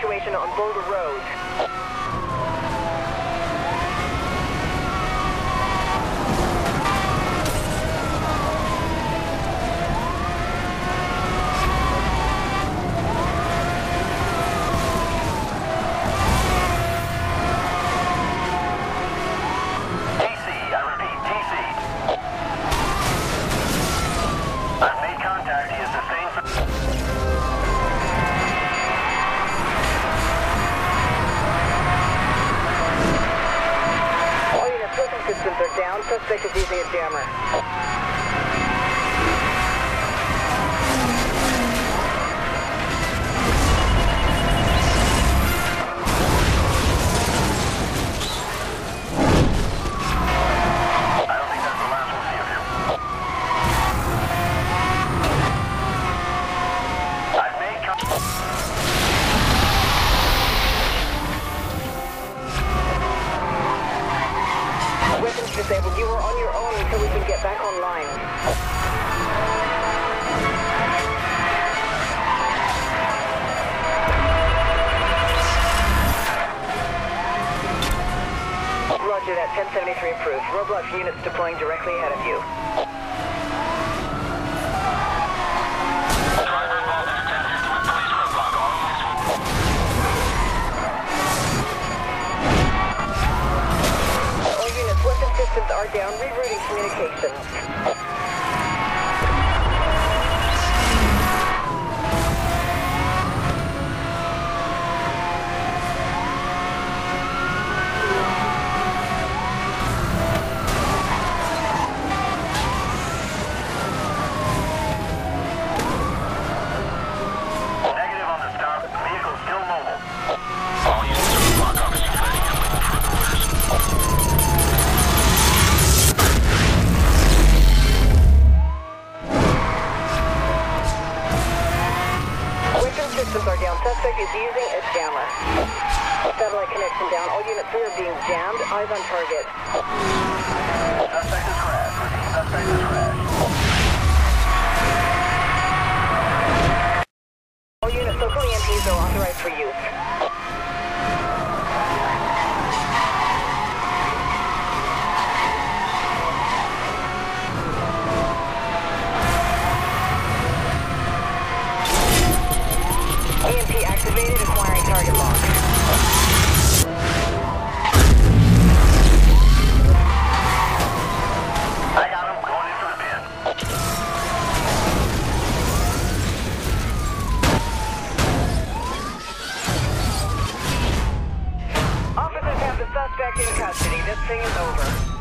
situation on Boulder Road. Systems are down. Suspect is using a jammer. I don't think that's the last we'll see of you. I've made Weapons disabled. You are on your own until we can get back online. Roger that. 1073 approved. Roadblock units deploying directly ahead of you. Systems are down, rerouting communications. Negative on the stop. Vehicle still mobile. All units are block officer ready and waiting for orders. Systems are down. Suspect is using a jammer. Satellite connection down. All units are being jammed. Eyes on target. Suspect is crashed. Repeat, suspect is crashed. All units, local EMPs are authorized for use. EMP activated, acquiring target lock. I got him, going into the pin. Officers have the suspect in custody. This thing is over.